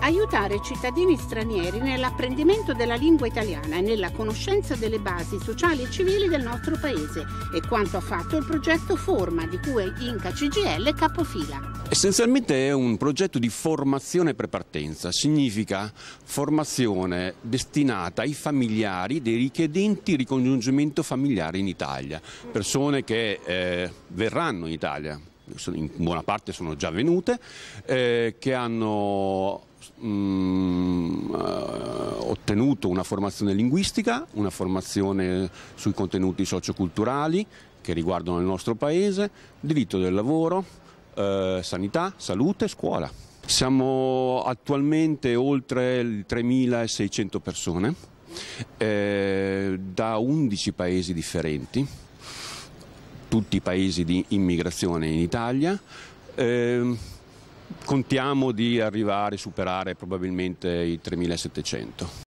Aiutare i cittadini stranieri nell'apprendimento della lingua italiana e nella conoscenza delle basi sociali e civili del nostro paese è quanto ha fatto il progetto Forma, di cui Inca CGIL è capofila. Essenzialmente è un progetto di formazione prepartenza, significa formazione destinata ai familiari dei richiedenti ricongiungimento familiare in Italia, persone che verranno in Italia, in buona parte sono già venute, che hanno ottenuto una formazione linguistica, una formazione sui contenuti socioculturali che riguardano il nostro paese, diritto del lavoro, sanità, salute, scuola. Siamo attualmente oltre 3.600 persone da 11 paesi differenti, tutti paesi di immigrazione in Italia. Contiamo di arrivare a superare probabilmente i 3.700.